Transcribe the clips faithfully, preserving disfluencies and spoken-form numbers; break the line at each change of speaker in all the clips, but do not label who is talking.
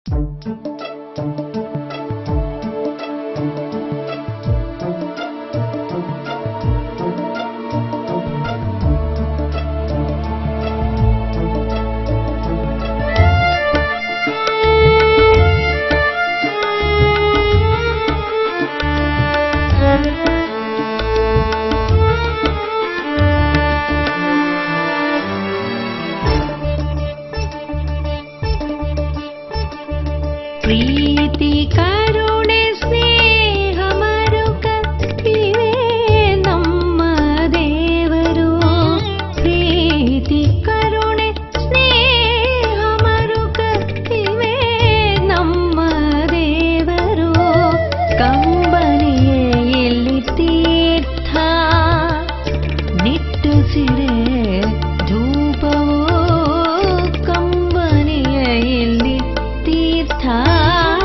प्रीति करुणे स्नेह मरुक इवे नम्म देवरू प्रीति करुणे स्नेह मरुक इवे नम्म देवरू कंबनिये इल्ली तीर्थ निಟ್ಟुसिरे धूपवो कंबनिये इल्ली तीर्थ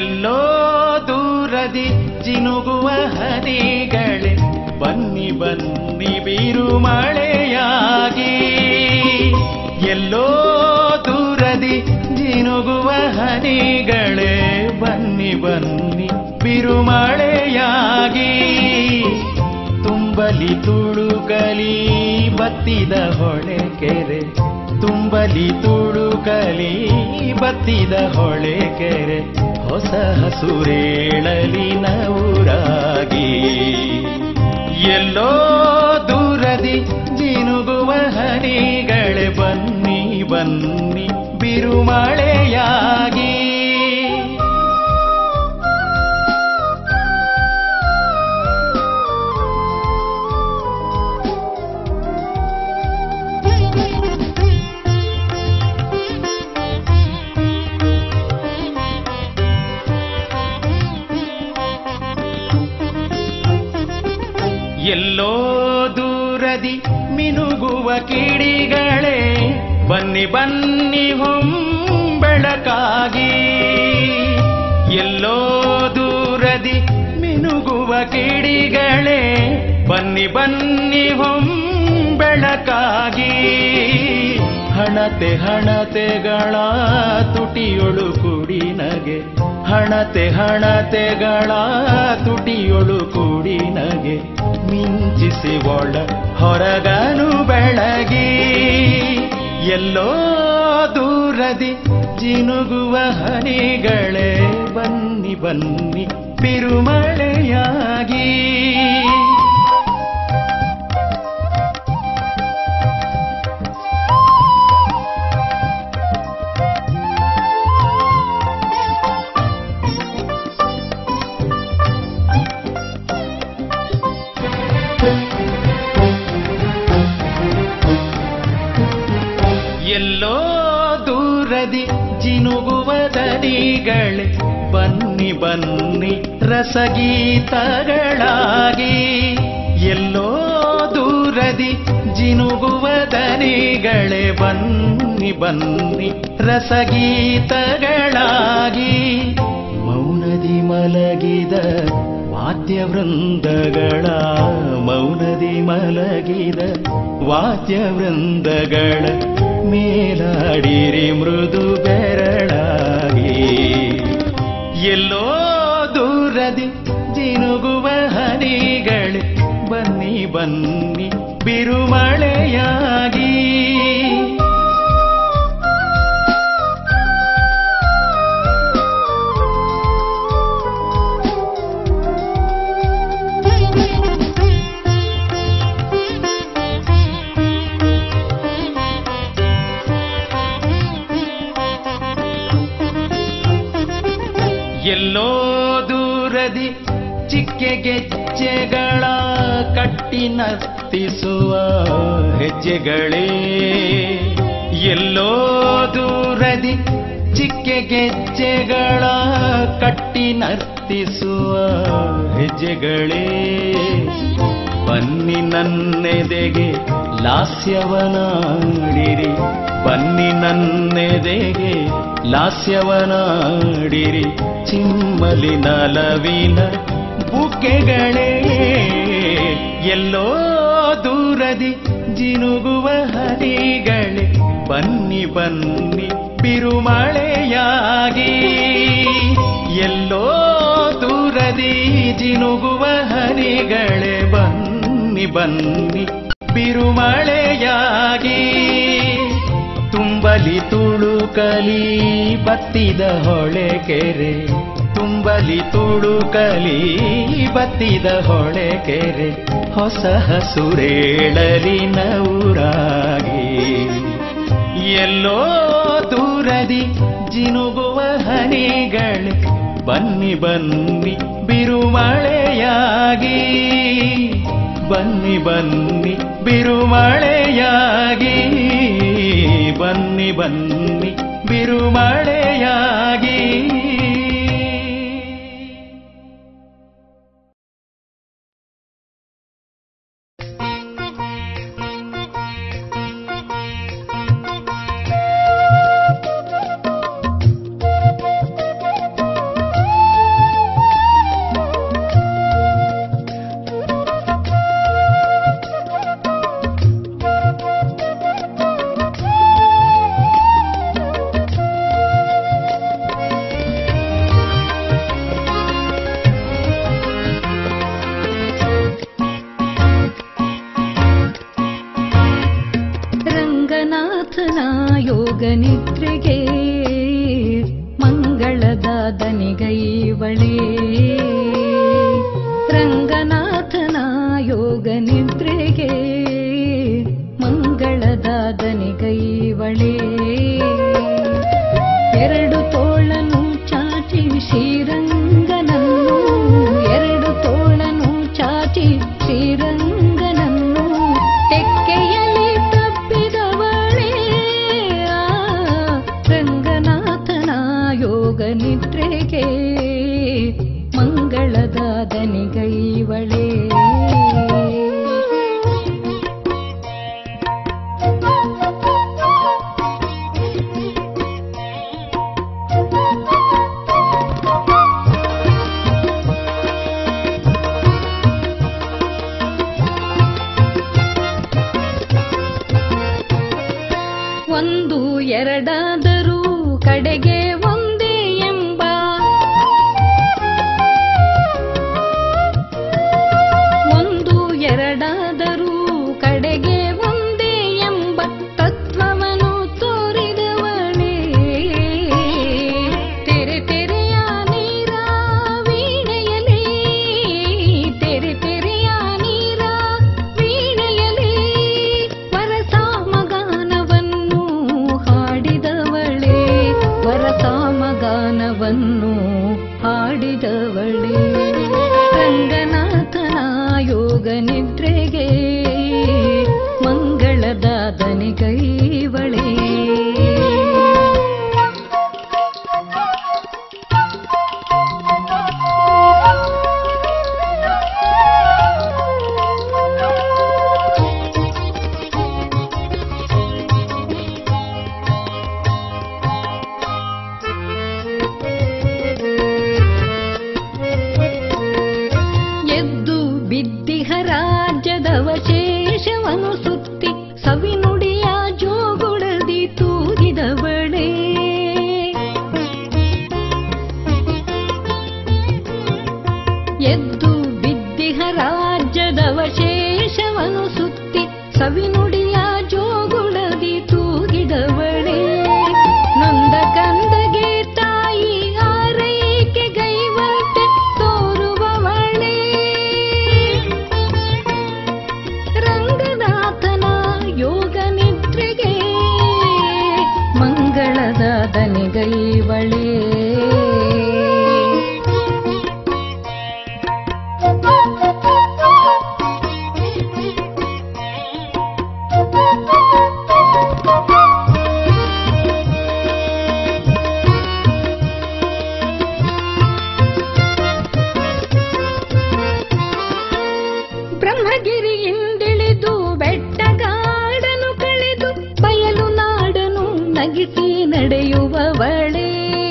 ಎಲ್ಲೋ ದೂರದಿ ಜಿನುಗುವ ಹನಿಗಳೇ ಬನ್ನಿ ಬನ್ನಿ ಬಿರುಮಳೆಯಾಗಿ. ಎಲ್ಲೋ ದೂರದಿ ಜಿನುಗುವ ಹನಿಗಳೇ ಬನ್ನಿ ಬನ್ನಿ ಬಿರುಮಳೆಯಾಗಿ. ತುಂಬಲಿ ತುಳುಕಲಿ ಬತ್ತಿದ ಹೊಳೆ ಕೆರೆ, ತುಂಬಲಿ ತುಳುಕಲಿ ಬತ್ತಿದ ಹೊಳೆ ಕೆರೆ, ಹೊಸ ಹಸುರೇಳಲಿ ನವುರಾಗಿ. ಎಲ್ಲೋ ದೂರದಿ ಜಿನುಗುವ ಹನಿಗಳೇ ಬನ್ನಿ ಬನ್ನಿ ಬಿರುಮಳೆಯಾಗಿ. ಎಲ್ಲೋ ದೂರದಿ ಮಿನುಗುವ ಕಿಡಿಗಳೇ ಬನ್ನಿ ಬನ್ನಿ ಹೊಂಬೆಳಕಾಗಿ. ಎಲ್ಲೋ ದೂರದಿ ಮಿನುಗುವ ಕಿಡಿಗಳೇ ಬನ್ನಿ ಬನ್ನಿ ಹೊಂಬೆಳಕಾಗಿ. ಹಣತೆ ಹಣತೆಗಳ ತುಟಿಯೊಳು ಕುಡಿ ನಗೆ, ಹಣತೆ ಹಣತೆಗಳ ತುಟಿಯೊಳು ಕುಡಿ ನಗೆ, ಮಿಂಚಿಸಿ ಒಳ ಹೊರಗನು ಬೆಳಗಿ. ಎಲ್ಲೋ ದೂರದಿ ಜಿನುಗುವ ಹನಿಗಳೇ ಬನ್ನಿ ಬನ್ನಿ ಬಿರುಮಳೆಯಾಗಿ. ಎಲ್ಲೋ ದೂರದಿ ಜಿನುಗುವ ದನಿಗಳೇ ಬನ್ನಿ ಬನ್ನಿ ರಸಗೀತಗಳಾಗಿ. ಎಲ್ಲೋ ದೂರದಿ ಜಿನುಗುವ ದನಿಗಳೇ ಬನ್ನಿ ಬನ್ನಿ ರಸಗೀತಗಳಾಗಿ. ಮೌನದಿ ಮಲಗಿದ ವಾದ್ಯವೃಂದಗಳ, ಮೌನದಿ ಮಲಗಿದ ವಾದ್ಯವೃಂದಗಳ ಮೇಲಾಡಿರಿ ಮೃದು ಬೆರಳಾಗಿ. ಎಲ್ಲೋ ದೂರದಿ ಜಿನುಗುವ ಹನಿಗಳೇ ಬನ್ನಿ ಬನ್ನಿ ಬಿರುಮಳೆಯಾಗಿ. ಎಲ್ಲೋ ದೂರದಿ ಚಿಕ್ಕೆ ಗೆಜ್ಜೆಗಳ ಕಟ್ಟಿ ನರ್ತಿಸುವ ಹೆಜ್ಜೆಗಳೇ, ಎಲ್ಲೋ ದೂರದಿ ಚಿಕ್ಕೆ ಗೆಜ್ಜೆಗಳ ಕಟ್ಟಿ ನರ್ತಿಸುವ ಹೆಜ್ಜೆಗಳೇ, ಬನ್ನಿ ನನ್ನೆದೆಗೆ ಲಾಸ್ಯವನಾಡಿರಿ, ಬನ್ನಿ ನನ್ನೆದೆಗೆ ಲಾಸ್ಯವನಾಡಿರಿ, ಚಿಮ್ಮಲಿ ನಲವಿನ ಬುಗ್ಗೆಗಳೇ. ಎಲ್ಲೋ ದೂರದಿ ಜಿನುಗುವ ಹನಿಗಳೇ ಬನ್ನಿ ಬನ್ನಿ ಬಿರುಮಳೆಯಾಗಿ. ಎಲ್ಲೋ ದೂರದಿ ಜಿನುಗುವ ಹನಿಗಳೇ ಬನ್ನಿ ಬನ್ನಿ ಬಿರುಮಳೆಯಾಗಿ. ತುಂಬಲಿ ತುಳುಕಲಿ ಬತ್ತಿದ ಹೊಳೆ ಕೆರೆ, ತುಂಬಲಿ ತುಳುಕಲಿ ಬತ್ತಿದ ಹೊಳೆ ಕೆರೆ, ಹೊಸ ಹಸುರೇಳಲಿ ನವುರಾಗಿ. ಎಲ್ಲೋ ದೂರದಿ ಜಿನುಗುವ ಹನಿಗಳೇ ಬನ್ನಿ ಬನ್ನಿ ಬಿರುಮಳೆಯಾಗಿ. ಬನ್ನಿ ಬನ್ನಿ ಬಿರುಮಳೆಯಾಗಿ, ಬನ್ನಿ ಬನ್ನಿ ಬಿರುಮಳೆಯಾಗಿ.
ರಂಗನಾಥನ ಯೋಗ ನಿದ್ರೆಗೆ ಮಂಗಳದ ದನಿಗೈವಳೆ. ರಂಗನಾಥನ ಯೋಗ ನಿದ್ರೆಗೆ ಮಂಗಳದ ದನಿಗೈವಳೆ. ಎರಡು ತೋಳನು ಚಾಚಿ ಶ್ರೀರಂಗನನ್ನು, ಎರಡು ತೋಳನು ಚಾಚಿ ಶ್ರೀರಂಗನನ್ನು ತೆಕ್ಕೆಯಲ್ಲಿ ತಪ್ಪಿದವಳೇ. ರಂಗನಾಥನ ಯೋಗ ನಿದ್ರೆಗೆ ಮಂಗಳದ ದನಿಗೈವಳೆ. ಒಂದು ಎರಡಾದರೂ ಕಡೆಗೆ ಒಂದೇ ಎಂಬ, ಒಂದು ಎರಡಾದರೂ ಕಡೆಗೆ ಒಂದೇ ಎಂಬ ತತ್ವವನ್ನು ತೋರಿದವಳೇ. ತೆರೆ ತೆರೆಯ ನೀರ ವೀಣೆಯಲಿ, ತೆರೆ ತೆರೆಯ ನೀರ ವೀಣೆಯಲಿ ವರಸಾಮಗಾನವನ್ನು ಹಾಡಿದವಳೇ, ವರಸಾಮಗಾನವನ್ನು ಹಾಡಿದವಳೇ. ರಂಗನಾಥನ ಯೋಗ ನಿದ್ರೆಗೆ ಮಂಗಳದ ದನಿಗೈವಳೆ. ಎದ್ದು ಬಿದ್ದಿಹ ರಾಜ್ಯದವಶೇಷವನು ಸುತ್ತಿ ಸವಿನುಡಿಯ ಜೋಗುಳದಿ ತೂಗಿದವಳೇ. ಎದ್ದು ಬಿದ್ದಿಹ ರಾಜ್ಯದವಶೇಷವನು ಸುತ್ತಿ ಸವಿನುಡಿಯ ಜೋಗುಳದಿ ತೂಗಿದವಳೇ. ನೊಂದ ಕಂದಗೆ ತಾಯಿ ಆರೈಕೆ ಗೈವಟೆ ತೋರುವವಳೇ. ರಂಗನಾಥನ ಯೋಗ ನಿದ್ರೆಗೆ ಮಂಗಳದ ದನಿಗೈವಳೆ. ಬ್ರಹ್ಮಗಿರಿಯಿಂದಿಳಿದು ಬೆಟ್ಟಗಾಡನು ಕಳೆದು ಬಯಲು ನಾಡನು ನಗಿಸಿ ನಡೆಯುವವಳೇ.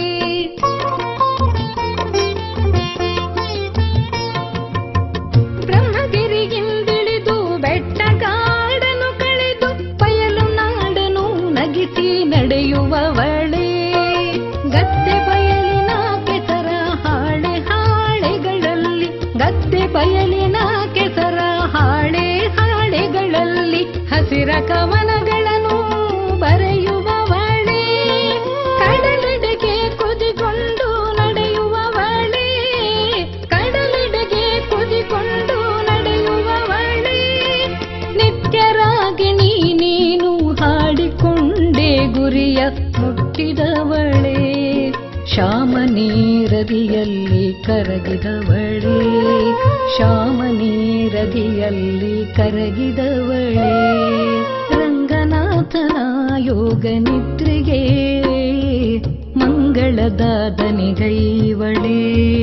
ಬ್ರಹ್ಮಗಿರಿಯಿಂದಿಳಿದು ಬೆಟ್ಟಗಾಡನು ಕಳೆದು ಬಯಲು ನಾಡನು ನಗಿಸಿ ನಡೆಯುವವಳೇ. ಗದ್ದೆ ಬಯಲಿನ ಕೆಸರ ಹಾಳೆ ಹಾಳೆಗಳಲ್ಲಿ, ಗದ್ದೆ ಬಯಲಿನ ಕೆಸರ ಹಾಳೆ ಹಾಳೆಗಳಲ್ಲಿ ಹಸಿರ ಕವನಗಳನ್ನು ಬರೆಯುವವಳೇ. ಕಡಲೆಡೆಗೆ ಕುದಿಕೊಂಡು ನಡೆಯುವವಳೇ, ಕಡಲೆಡೆಗೆ ಕುದಿಕೊಂಡು ನಡೆಯುವವಳೇ. ನಿತ್ಯರಾಗಿಣಿ ನೀನು ಹಾಡಿಕೊಂಡೇ ಗುರಿಯ ಮುಟ್ಟಿದವಳೇ. ಶ್ಯಾಮನೀರದಿಯಲ್ಲಿ ಕರಗಿದವಳೇ, ಶ್ಯಾಮನೀರದಿಯಲ್ಲಿ ಕರಗಿದವಳೇ. ರಂಗನಾಥನ ಯೋಗ ನಿದ್ರೆಗೆ ಮಂಗಳದ ದನಿಗೈವಳೆ.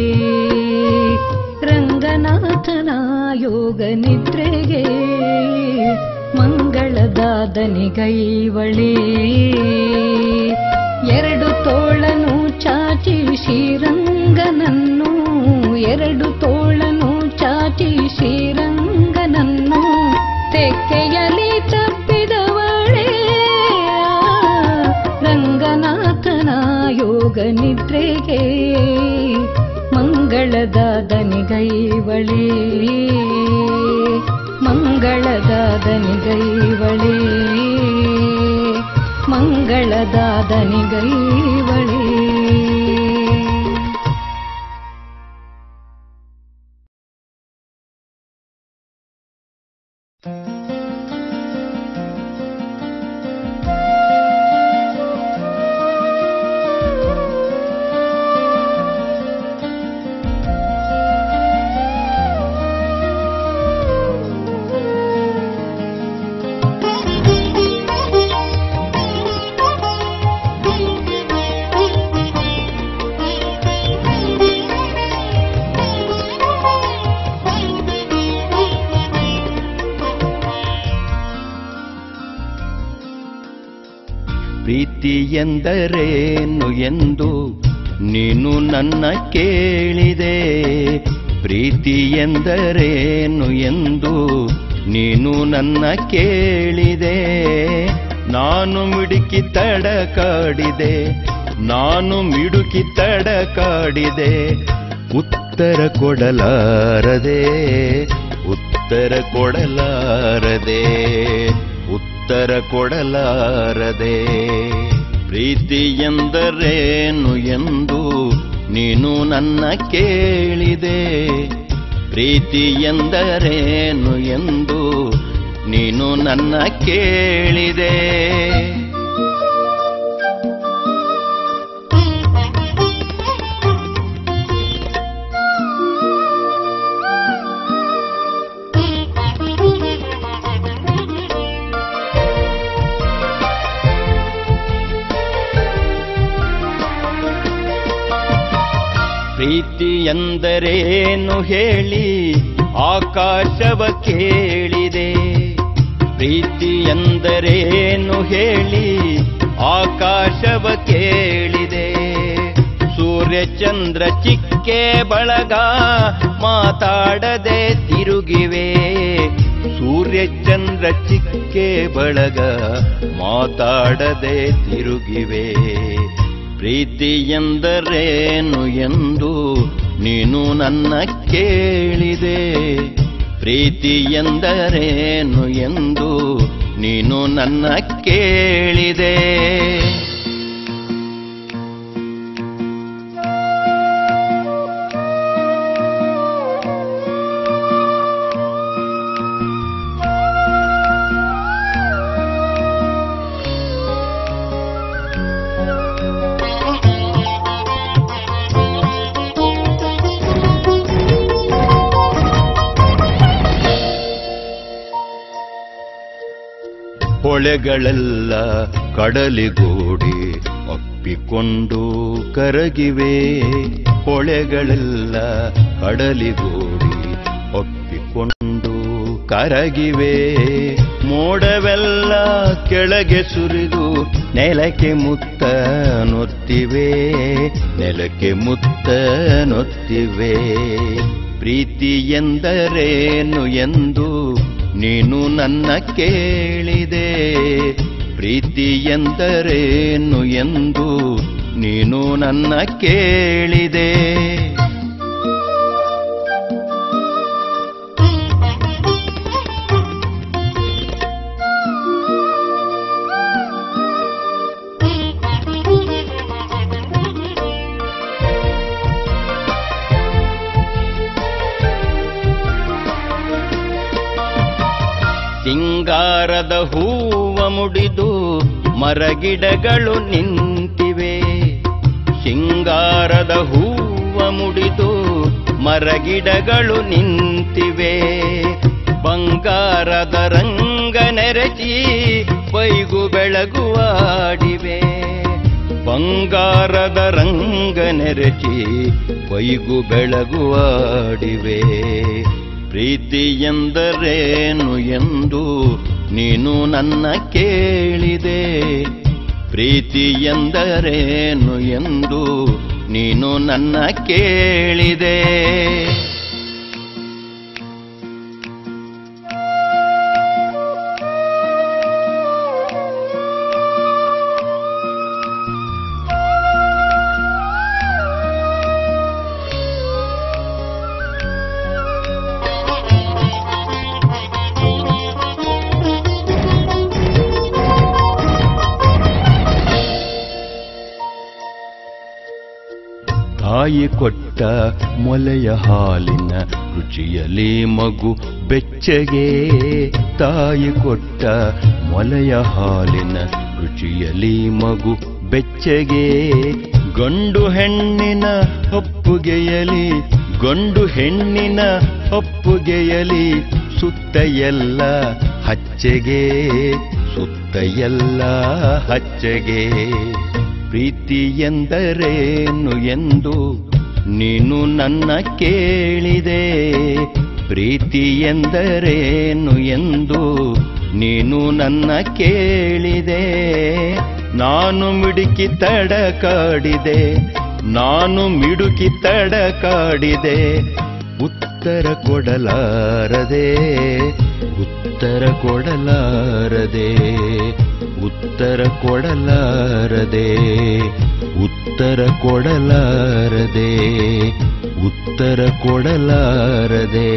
ರಂಗನಾಥನ ಯೋಗ ನಿದ್ರೆಗೆ ಮಂಗಳದ ದನಿಗೈವಳೆ. ಎರಡು ತೋಳನು ಚಾಚಿ ಶ್ರೀರಂಗನನ್ನು, ಎರಡು ತೋಳನು ಚಾಚಿ ಶ್ರೀರಂಗನನ್ನು ತೆಕ್ಕೆಯಲ್ಲಿ ತಪ್ಪಿದವಳೇ. ರಂಗನಾಥನ ಯೋಗ ನಿದ್ರೆಗೆ ಮಂಗಳದ ದನಿಗೈವಳೆ, ಮಂಗಳದ ದನಿಗೈವಳೆ. ಮಂಗಳದ ದನಿಗೈವಳೇ.
ಪ್ರೀತಿ ಎಂದರೇನು ಎಂದು ನೀನು ನನ್ನ ಕೇಳಿದೆ. ಪ್ರೀತಿ ಎಂದರೇನು ಎಂದು ನೀನು ನನ್ನ ಕೇಳಿದೆ. ನಾನು ಮಿಡುಕಿ ತಡಕಾಡಿದೆ, ನಾನು ಮಿಡುಕಿ ತಡಕಾಡಿದೆ. ಉತ್ತರ ಕೊಡಲಾರದೆ, ಉತ್ತರ ಕೊಡಲಾರದೆ, ಉತ್ತರ ಕೊಡಲಾರದೆ. ಪ್ರೀತಿ ಎಂದರೇನು ಎಂದು ನೀನು ನನ್ನ ಕೇಳಿದೆ. ಪ್ರೀತಿ ಎಂದರೇನು ಎಂದು ನೀನು ನನ್ನ ಕೇಳಿದೆ. ಪ್ರೀತಿ ಎಂದರೇನು ಹೇಳಿ ಆಕಾಶವ ಕೇಳಿದೆ. ಪ್ರೀತಿ ಎಂದರೇನು ಹೇಳಿ ಆಕಾಶವ ಕೇಳಿದೆ. ಸೂರ್ಯಚಂದ್ರ ಚಿಕ್ಕೆ ಬಳಗ ಮಾತಾಡದೆ ತಿರುಗಿವೆ. ಸೂರ್ಯಚಂದ್ರ ಚಿಕ್ಕೆ ಬಳಗ ಮಾತಾಡದೆ ತಿರುಗಿವೆ. ಪ್ರೀತಿ ಎಂದರೇನು ಎಂದು ನೀನು ನನ್ನ ಕೇಳಿದೆ. ಪ್ರೀತಿ ಎಂದರೇನು ಎಂದು ನೀನು ನನ್ನ ಕೇಳಿದೆ. ಹೊಳೆಗಳೆಲ್ಲ ಕಡಲಿಗೂಡಿ ಒಪ್ಪಿಕೊಂಡು ಕರಗಿವೆ. ಹೊಳೆಗಳೆಲ್ಲ ಕಡಲಿಗೂಡಿ ಒಪ್ಪಿಕೊಂಡು ಕರಗಿವೆ. ಮೋಡವೆಲ್ಲ ಕೆಳಗೆ ಸುರಿದು ನೆಲಕ್ಕೆ ಮುತ್ತ ನೊತ್ತಿವೆ, ನೆಲಕ್ಕೆ ಮುತ್ತ ನೊತ್ತಿವೆ. ಪ್ರೀತಿ ಎಂದರೇನು ಎಂದು ನೀನು ನನ್ನ ಕೇಳಿದೆ. ಪ್ರೀತಿ ಎಂದರೇನು ಎಂದು ನೀನು ನನ್ನ ಕೇಳಿದೆ. ಸಿಂಗಾರದ ಹೂವ ಮುಡಿದು ಮರಗಿಡಗಳು ನಿಂತಿವೆ. ಸಿಂಗಾರದ ಹೂವ ಮುಡಿದು ಮರಗಿಡಗಳು ನಿಂತಿವೆ. ಬಂಗಾರದ ರಂಗ ನೆರಚಿ ಬೈಗು ಬೆಳಗುವಾಡಿವೆ. ಬಂಗಾರದ ರಂಗ ನೆರಚಿ ಬೈಗು ಬೆಳಗುವಾಡಿವೆ. ಪ್ರೀತಿ ಎಂದರೇನು ಎಂದು ನೀನು ನನ್ನ ಕೇಳಿದೆ. ಪ್ರೀತಿ ಎಂದರೇನು ಎಂದು ನೀನು ನನ್ನ ಕೇಳಿದೆ. ತಾಯಿ ಕೊಟ್ಟ ಮೊಲೆಯ ಹಾಲಿನ ರುಚಿಯಲಿ ಮಗು ಬೆಚ್ಚಗೆ. ತಾಯಿ ಕೊಟ್ಟ ಮೊಲೆಯ ಹಾಲಿನ ರುಚಿಯಲಿ ಮಗು ಬೆಚ್ಚಗೆ. ಗಂಡು ಹೆಣ್ಣಿನ ಒಪ್ಪುಗೆಯಲಿ ಗಂಡು ಹೆಣ್ಣಿನ ಒಪ್ಪುಗೆಯಲಿ ಸುತ್ತ ಎಲ್ಲ ಹಚ್ಚೆಗೆ ಸುತ್ತ ಎಲ್ಲ ಹಚ್ಚೆಗೆ. ಪ್ರೀತಿ ಎಂದರೇನು ಎಂದು ನೀನು ನನ್ನ ಕೇಳಿದೆ. ಪ್ರೀತಿ ಎಂದರೇನು ಎಂದು ನೀನು ನನ್ನ ಕೇಳಿದೆ. ನಾನು ಮಿಡುಕಿ ತಡಕಾಡಿದೆ ನಾನು ಮಿಡುಕಿ ತಡಕಾಡಿದೆ. ಉತ್ತರ ಕೊಡಲಾರದೆ ಉತ್ತರ ಕೊಡಲಾರದೆ ಉತ್ತರ ಕೊಡಲಾರದೆ ಉತ್ತರ ಕೊಡಲಾರದೆ ಉತ್ತರ ಕೊಡಲಾರದೆ.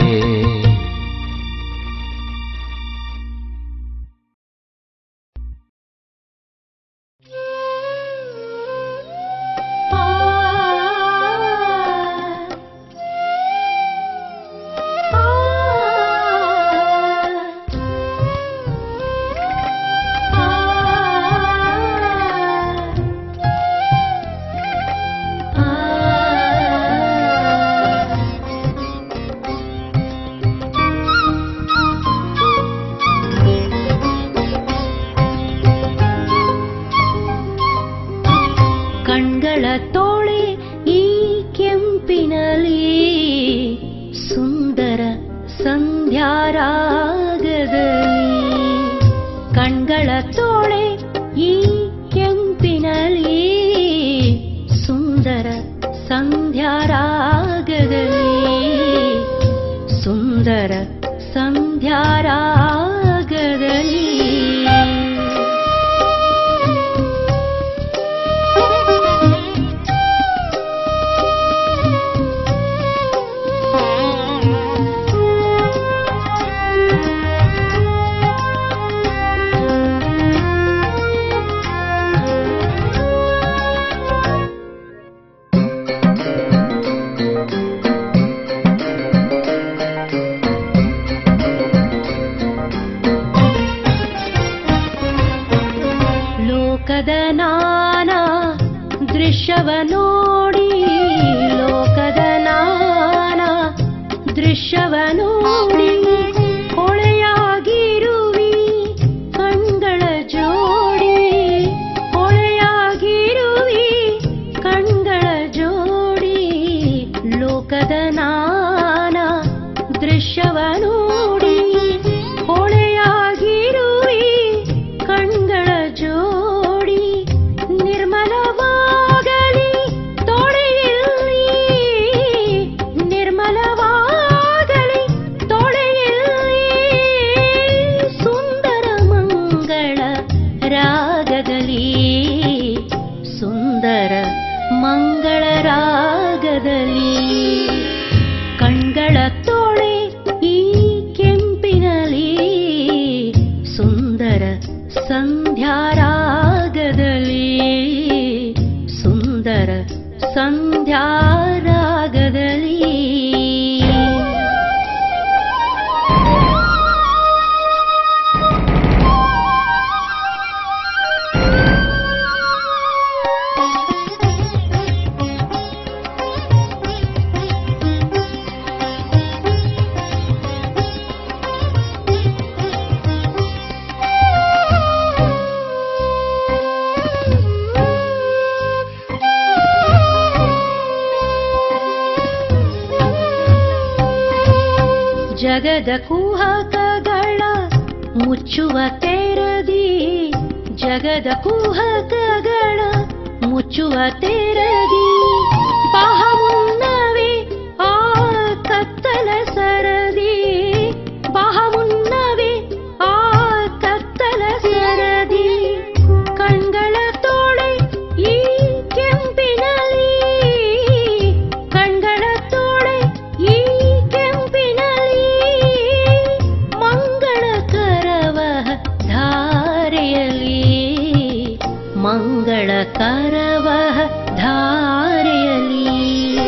ಜಗದ ಕುಹಕಗಳ ಮುಚ್ಚುವ ತೆರದಿ ಜಗದ ಕುಹಕಗಳ ಮುಚ್ಚುವ ತೆರದಿ ಬಹಮುನ್ನವೇ ಆ ಕತ್ತಲ ಸರದಿ ಬಹಮುನ್ನವೇ ಆ ಕತ್ತಲ ಸರದಿ ಕಣ್ಗಳ ತೋಳೆ ಈ ಕೆಂಪಿನಲ್ಲಿ ಕಣ್ಗಳ ತೋಳೆ ಈ ಕೆಂಪಿನಲ್ಲಿ ಮಂಗಳಕರವ ಧಾರೆಯಲ್ಲಿ ಮಂಗಳಕರವ ಧಾರೆಯಲ್ಲಿ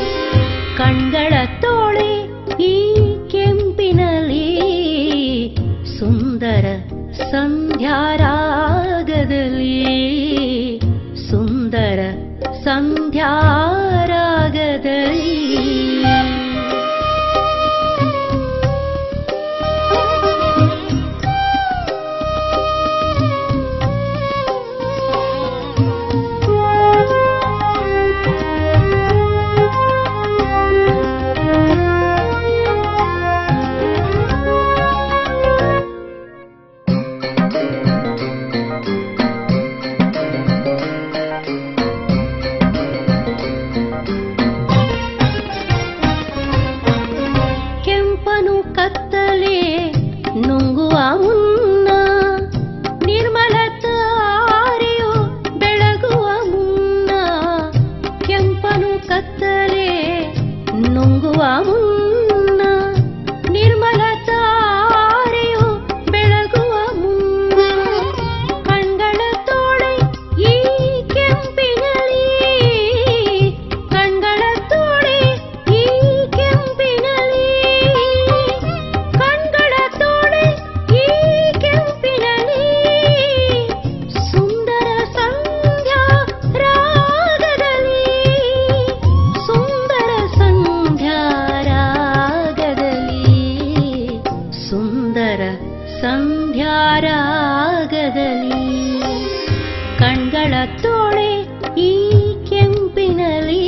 ಕಣ್ಗಳ ತೋಳೆ ಈ ಕೆಂಪಿನಲಿ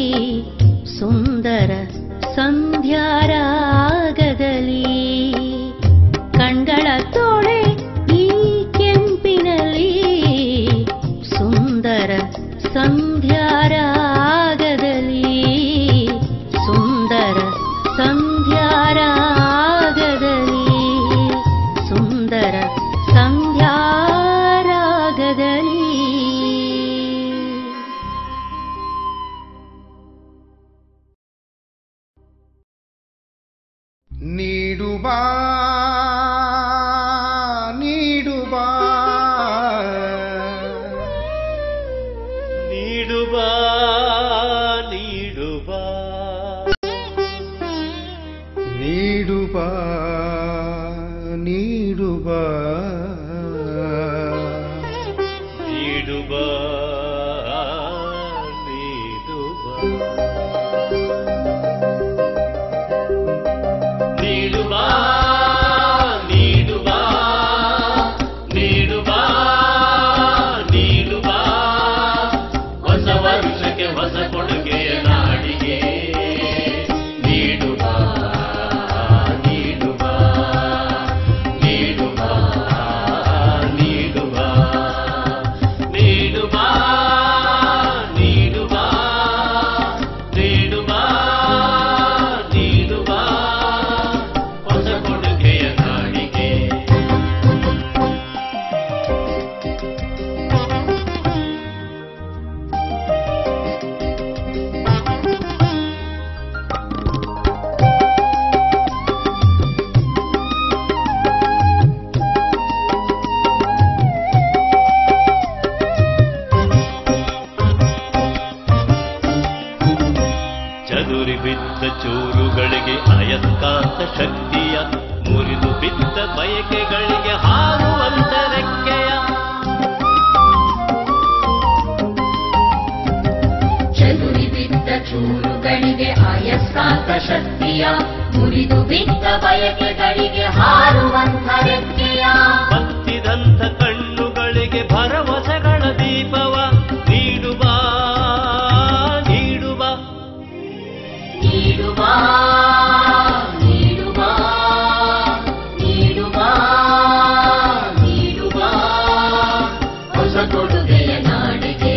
ಸುಂದರ ಸಂಧ್ಯಾರಾಗದಲ್ಲಿ ಕಣ್ಗಳ ತೋಳೆ ಈ ಕೆಂಪಿನಲಿ ಸುಂದರ ಸಂಧ್ಯಾರಾಗದಲ್ಲಿ ಸುಂದರ ಸಂಧ್ಯಾರಾಗದಲ್ಲಿ ಸುಂದರ ಸಂಧ್ಯಾರಾಗದಲ್ಲಿ
ನೀಡುಬಾ ನೀಡುಬಾ
ನೀಡುಬಾ ನೀಡುಬಾ
ನೀಡುಬಾ ನೀಡುಬಾ
ನೀಡುಬಾ ನೀಡುಬಾ ನೀಡುಬಾ ನೀಡುಬಾ ನೀಡುಬಾ ನೀಡುಬಾ ಹೊಸ ವರುಷಕ್ಕೆ ಹೊಸ ಕೊಡುಗೆಯ ನಾಡಿಗೆ ನೀಡುಬಾ ನೀಡುಬಾ ನೀಡುಬಾ ನೀಡುಬಾ ನೀಡುಬಾ ನೀಡುಬಾ ನೀಡುಬಾ ನೀಡುಬಾ ಹೊಸ ಕೊಡುಗೆಯ ನಾಡಿಗೆ ಚದುರಿ ಬಿದ್ದ ಚೂರುಗಳಿಗೆ ಅಯಸ್ಕಾಂತ ಶಕ್ತಿಯ ಮುರಿದು ಬಿದ್ದ ಬಯಕೆಗಳಿಗೆ ಹಾರುವಂತ ರೆಕ್ಕೆಯ
ಚದುರಿ ಬಿದ್ದ ಚೂರುಗಳಿಗೆ ಅಯಸ್ಕಾಂತ ಶಕ್ತಿಯ ಮುರಿದು ಬಿದ್ದ ಬಯಕೆಗಳಿಗೆ ಹಾರುವಂತ ರೆಕ್ಕೆಯ
ಬತ್ತಿದಂಥ ಕಣ್ಣುಗಳಿಗೆ ಭರವಸೆಗಳ ದೀಪವ ನೀಡುಬಾ ನೀಡುಬಾ
ನೀಡುಬಾ ನೀಡುಬಾ ನೀಡುಬಾ ನೀಡುಬಾ ಹೊಸ ಕೊಡುಗೆಯ ನಾಡಿಗೆ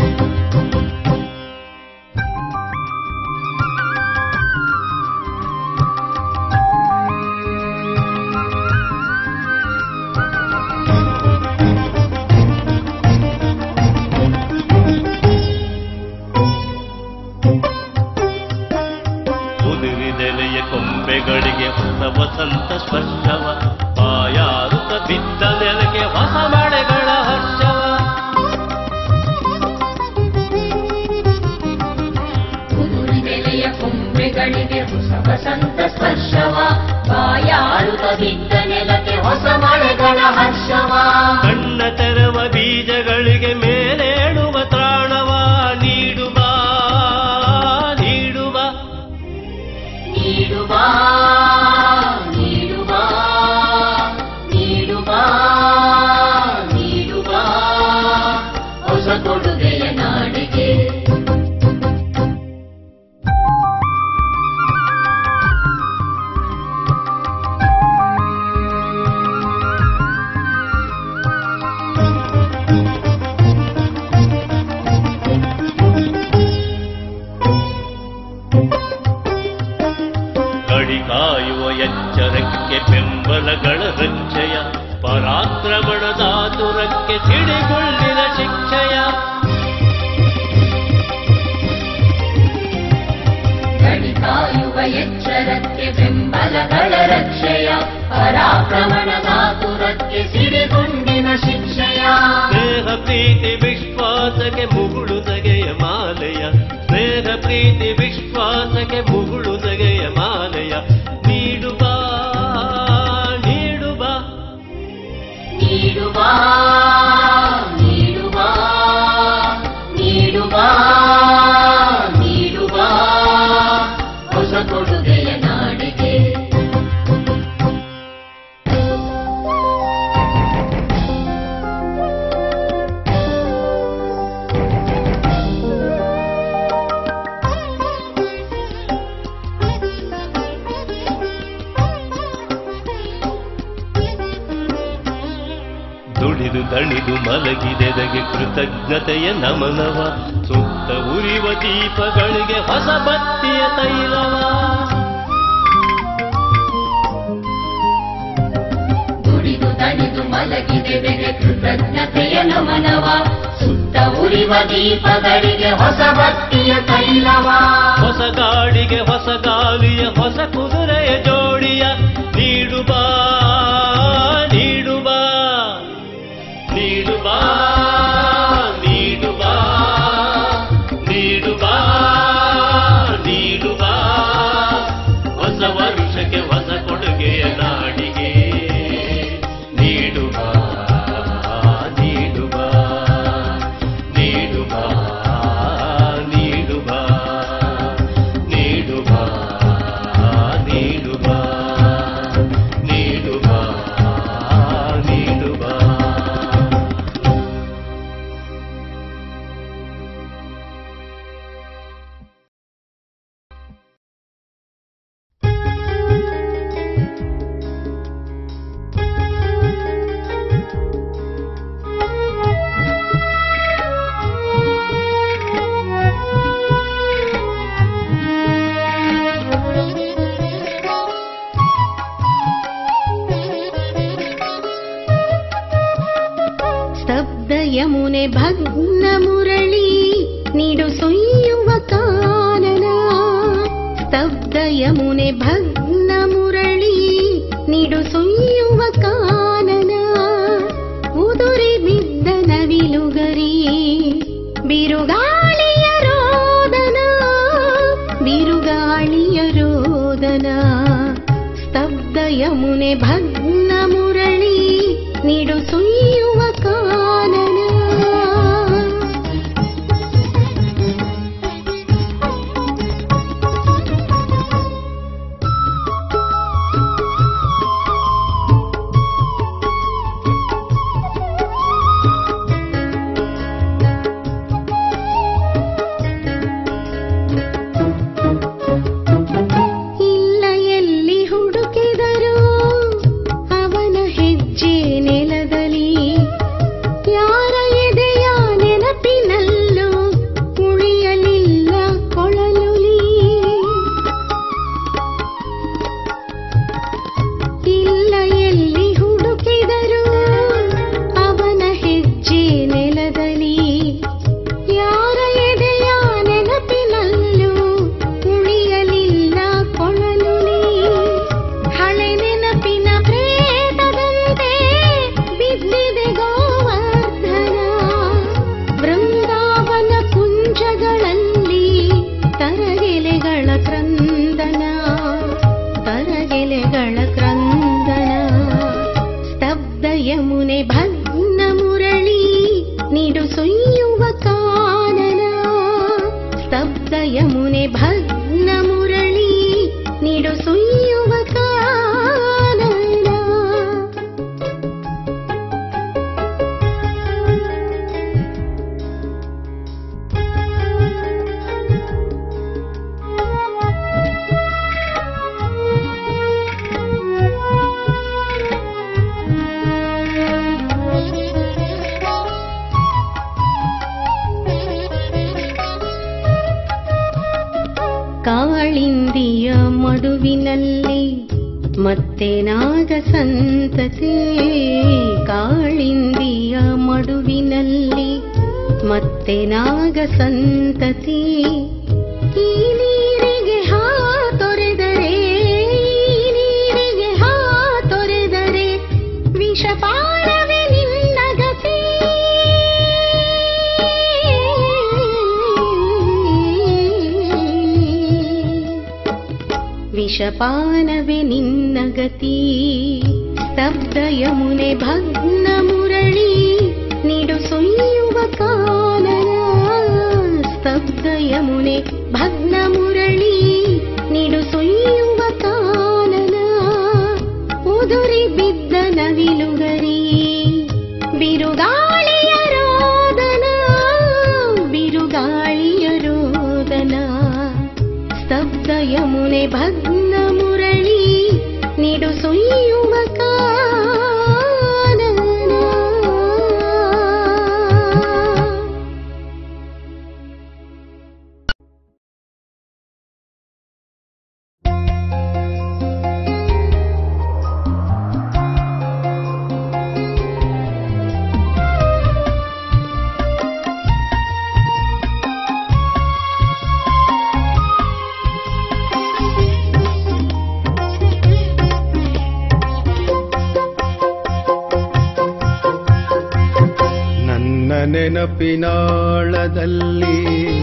ಮುದುರಿದೆಲೆಯ ಕೊಂಬೆಗಳಿಗೆ ಹೊಸ ವಸಂತ ಸ್ಪರ್ಶವ ಪಾಯಾರುತ ಬಿದ್ದ ನೆಲಕ್ಕೆ ಹೊಸ ಮಳೆಗಳ ಹರ್ಷವ
ಮುದುರಿದೆಲೆಯ ಕೊಂಬೆಗಳಿಗೆ ಹೊಸ ವಸಂತ ಸ್ಪರ್ಶವ ಬಾಯಾರುತ ಬಿದ್ದ ನೆಲಕ್ಕೆ ಹೊಸ ಮಳೆಗಳ ಹರ್ಷವ
ಕಣ್ಣ ತೆರವ ಬೀಜಗಳಿಗೆ ಮೇಲೇಳುವ ತ್ರಾಣವ ನೀಡುಬಾ ನೀಡುಬಾ
ನೀಡುಬಾ ನೀಡುಬಾ ನೀಡುಬಾ ನೀಡುಬಾ ಹೊಸ ಕೊಡುಗೆಯ ನಾಡಿಗೆ
ಗಡಿ ಕಾಯುವ ಎಚ್ಚರಕ್ಕೆ ಬೆಂಬಲಗಳ ರಕ್ಷೆಯ ಪರಾಕ್ರಮಣದಾತುರಕ್ಕೆ ಸಿಡಿಗುಳ್ಳಿನ ಶಿಕ್ಷೆಯ
ಗಡಿ ಕಾಯುವ ಎಚ್ಚರಕ್ಕೆ ಬೆಂಬಲಗಳ ರಕ್ಷೆಯ ಪರಾಕ್ರಮಣದಾತುರಕ್ಕೆ ಸಿಡಿಗುಂಡಿನ ಶಿಕ್ಷೆಯ
ಸ್ನೇಹ ಪ್ರೀತಿ ವಿಶ್ವಾಸಕ್ಕೆ ಮುಗುಳು ನಗೆಯ ಮಾಲೆಯ ಸ್ನೇಹ ಪ್ರೀತಿ ವಿಶ್ವಾಸಕ್ಕೆ ಮುಗುಳು ನಗೆಯ ಮಾಲೆಯ ನೀಡುಬಾ ನೀಡುಬಾ
ನೀಡುಬಾ ನೀಡುಬಾ ನೀಡುಬಾ ನೀಡುಬಾ ಹೊಸ ಕೊಡುಗೆಯ ನಾಡಿಗೆ
ತಣಿದು ಮಲಗಿದೆದಗೆ ಕೃತಜ್ಞತೆಯ ನಮನವ, ಸುತ್ತ ಉರಿವ ದೀಪಗಳಿಗೆ ಹೊಸ ಭಕ್ತಿಯ ತೈಲವ.
ದುಡಿದು ತಣಿದು ಮಲಗಿದೆದೆಗೆ ಕೃತಜ್ಞತೆಯ ನಮನವ, ಸುತ್ತ ಉರಿವ ದೀಪಗಳಿಗೆ ಹೊಸ ಭಕ್ತಿಯ ತೈಲವ.
ಹೊಸ ಗಾಡಿಗೆ ಹೊಸ ಗಾಲಿಯ ಹೊಸ ಕುದುರೆಯ ಜೋಡಿಯ ನೀಡುಬಾ ನೀಡುಬಾ ನೀಡುಬಾ ನೀಡುಬಾ ನೀಡುಬಾ ನೀಡುಬಾ ಹೊಸ ವರುಷಕ್ಕೆ ಹೊಸ ಕೊಡುಗೆಯ ನಾಡಿಗೆ ನೀಡುಬಾ ನೀಡುಬಾ ನೀಡುಬಾ ನೀಡುಬಾ ನೀಡುಬಾ ನೀಡುಬಾ ನೀಡುಬಾ ನೀಡುಬಾ.
ಸ್ತಬ್ಧ ಯಮುನೆ ಭಗ್ನ ಮುರಳಿ ನೀಡು ಸೊಯ್ಯುವ ಕಾನನ, ಸ್ತಬ್ಧ ಯಮುನೆ ಭಗ್ನ ಮುರಳಿ ನೀಡು ಸೊಯ್ಯುವ ಕಾನನ. ಉದುರಿ ಬಿದ್ದ ನವಿಲುಗರಿ ಬಿರುಗಾಳಿಯ ರೋದನ, ಬಿರುಗಾಳಿಯ ರೋದನ. ಸ್ತಬ್ಧ ಯಮುನೆ ಭಗ್ನ ಮುರಳಿ ನೀಡು ಸೊಯ್ಯುವ ಕಾನನ. ಇಲ್ಲ ಎಲ್ಲಿ ಹುಡುಕಿದರೂ ಅವನ ಹೆಜ್ಜೆ ನೆಲದಲ್ಲಿ, ಯಾರ ಎದೆಯ ನೆನಪಿನಲ್ಲೂ ಉಳಿಯಲಿಲ್ಲ ಕೊಳಲುಲಿ. ಇಲ್ಲ ಎಲ್ಲಿ ಹುಡುಕಿದರೂ ಅವನ ಹೆಜ್ಜೆ ನೆಲದಲ್ಲಿ, ಯಾರ ಎದೆಯ ನೆನಪಿನಲ್ಲೂ ಉಳಿಯಲಿಲ್ಲ ಕೊಳಲುಲಿ. ಹಳೆ ನೆನಪಿನ ಪ್ರೇತದಂತೆ ಬಿದ್ದಿದೆ ಗೋವರ್ಧನ, ಬೃಂದಾವನ ಕುಂಜಗಳಲ್ಲಿ ತರಗೆಲೆಗಳ ಕ್ರಂದನ, ತರಗೆಲೆಗಳ ಕ್ರಂದನ. ಸ್ತಬ್ಧ ಯಮುನೆ ಭಗ್ನ ಮುರಳಿ ನೀಡು ಸೊಯ್ಯುವ ಕಾನನ, ಸ್ತಬ್ಧ ಯಮುನೆ ಭಗ್ನ ಮುರಳಿ ನೀಡು ಸೊಯ್ಯುವ ಕಾನನ. ಕಾಳಿಂದಿಯ ಮಡುವಿನಲ್ಲಿ ಮತ್ತೆ ನಾಗ ಸಂತತಿ, ಕಾಳಿಂದಿಯ ಮಡುವಿನಲ್ಲಿ ಮತ್ತೆ ನಾಗ ಸಂತತಿ. ಈ ನೀರಿಗೆ ಹಾ ತೊರೆದರೆ, ಈ ನೀರಿಗೆ ಹಾ ತೊರೆದರೆ ವಿಷಪಾನವೇ ನಿನ್ನ ಗತಿ. ವಿಷಪಾನವೇ ನಿನ್ನ ಗತಿ. ಸ್ತಬ್ಧ ಯಮುನೆ ಭಗ್ನ ಮುರಳಿ ನೀಡು ಸೊಯ್ಯುವ ಕಾನನ, ಸ್ತಬ್ಧ ಯಮುನೆ ಭಗ್ನ ಮುರಳಿ ನೀಡು ಸೊಯ್ಯುವ ಕಾನನ. ಉದುರಿ ಬಿದ್ದ ನವಿಲುಗರಿ ಬಿರುಗಾಳಿಯ ರೋದನ, ಬಿರುಗಾಳಿಯ ರೋದನ. ಸ್ತಬ್ಧ ಯಮುನೆ ಭಗ್ನ ಮುರಳಿ ನೀಡು ಸೊಯ್ಯುವ ಕಾನನ.
ನೆನಪಿನಾಳದಲ್ಲಿ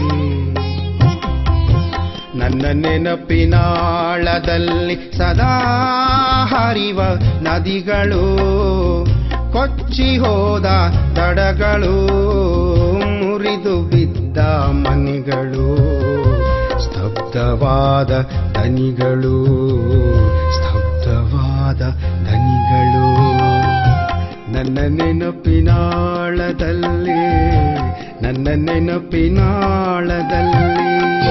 ನನ್ನ ನೆನಪಿನಾಳದಲ್ಲಿ ಸದಾ ಹರಿವ ನದಿಗಳು, ಕೊಚ್ಚಿ ಹೋದ ದಡಗಳು, ಮುರಿದು ಬಿದ್ದ ಮನೆಗಳು, ಸ್ತಬ್ಧವಾದ ದನಿಗಳು, ಸ್ತಬ್ಧವಾದ ದನಿಗಳು. ನನ್ನ ನೆನಪಿನಾಳದಲ್ಲಿ, ನನ್ನ ನೆನಪಿನಾಳದಲ್ಲಿ.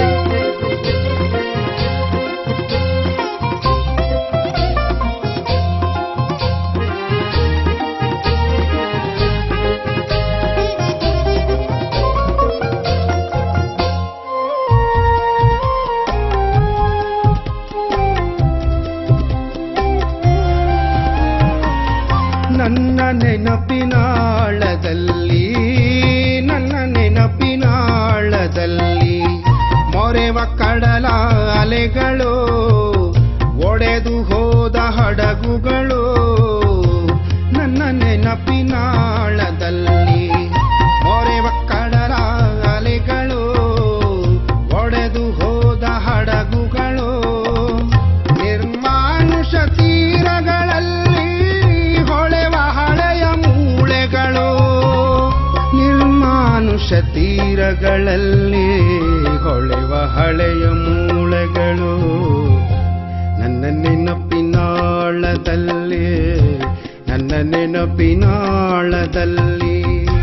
ನನ್ನ ನೆನಪಿನಾಳದಲ್ಲಿ, ನನ್ನ ನೆನಪಿನಾಳದಲ್ಲಿ ಮೊರೆವ ಕಡಲ ಅಲೆಗಳು, ಒಡೆದು ಹೋದ ಹಡಗುಗಳು. ನನ್ನ ನೆನಪಿನಾಳದಲ್ಲಿ ಮೊರೆವ ಕಡಲ ಅಲೆಗಳು, ಒಡೆದು ಹೋದ ಹಡಗುಗಳು. ನಿರ್ಮಾನುಷ ತೀರಗಳಲ್ಲಿ ಹೊಳೆವ ಹಳೆಯ ಮೂಳೆಗಳು, ನಿರ್ಮಾನುಷ ತೀರಗಳಲ್ಲಿ ಹೊಳೆವ ಹಳೆಯ ಮೂಳೆಗಳು. ನನ್ನ ನೆನಪಿನಾಳದಲ್ಲಿ, ನನ್ನ ನೆನಪಿನಾಳದಲ್ಲಿ.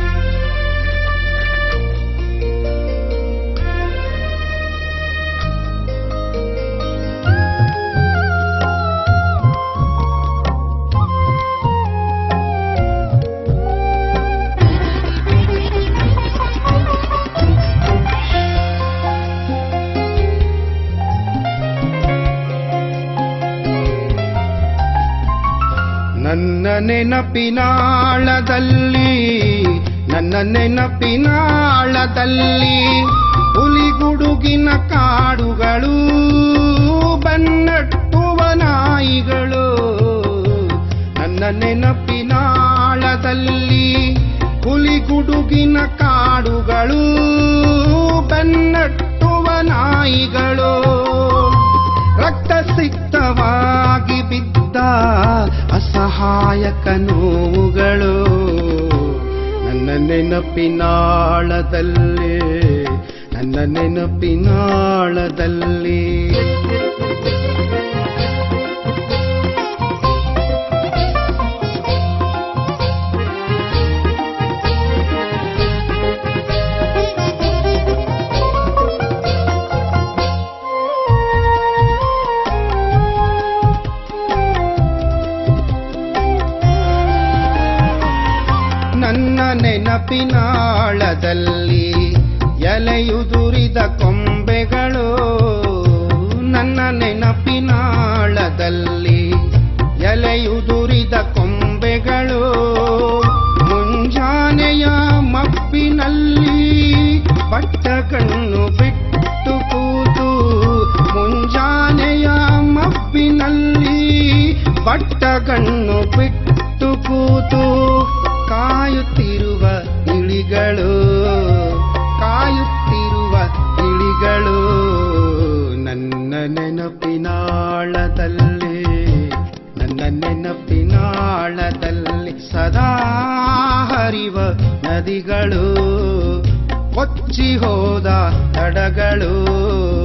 ನನ್ನ ನೆನಪಿನಾಳದಲ್ಲಿ, ನನ್ನ ನೆನಪಿನಾಳದಲ್ಲಿ ಹುಲಿಗುಡುಗಿನ ಕಾಡುಗಳು, ಬೆನ್ನಟ್ಟುವ ನಾಯಿಗಳು. ನನ್ನ ನೆನಪಿನಾಳದಲ್ಲಿ ಹುಲಿಗುಡುಗಿನ ಕಾಡುಗಳು, ಬೆನ್ನಟ್ಟುವ ನಾಯಿಗಳು. ರಕ್ತ ಸಿಕ್ತವಾಗಿ ಬಿದ್ದ ಅಸಹಾಯಕ ನೋವುಗಳು. ನನ್ನ ನೆನಪಿನಾಳದಲ್ಲಿ, ನನ್ನ ನೆನಪಿನಾಳದಲ್ಲಿ. ನನ್ನ ನೆನಪಿನಾಳದಲ್ಲಿ ಎಲೆಯುದುರಿದ ಕೊಂಬೆಗಳು, ನನ್ನ ನೆನಪಿನಾಳದಲ್ಲಿ ಎಲೆಯುದುರಿದ ಕೊಂಬೆಗಳು. ಮುಂಜಾನೆಯ ಮಬ್ಬಿನಲ್ಲಿ ಬಟ್ಟ ಕಣ್ಣು ಬಿಟ್ಟು ಕೂತು, ಮುಂಜಾನೆಯ ಮಬ್ಬಿನಲ್ಲಿ ಬಟ್ಟ ಕಣ್ಣು ಬಿಟ್ಟು ಕೂತು ಕಾಯುತ್ತಿರುವ ಇಳಿಗಳು, ಕಾಯುತ್ತಿರುವ ಇಳಿಗಳು. ನನ್ನ ನೆನಪಿನಾಳದಲ್ಲಿ, ನನ್ನ ನೆನಪಿನಾಳದಲ್ಲಿ ಸದಾ ಹರಿವ ನದಿಗಳು, ಕೊಚ್ಚಿ ಹೋದ ದಡಗಳು,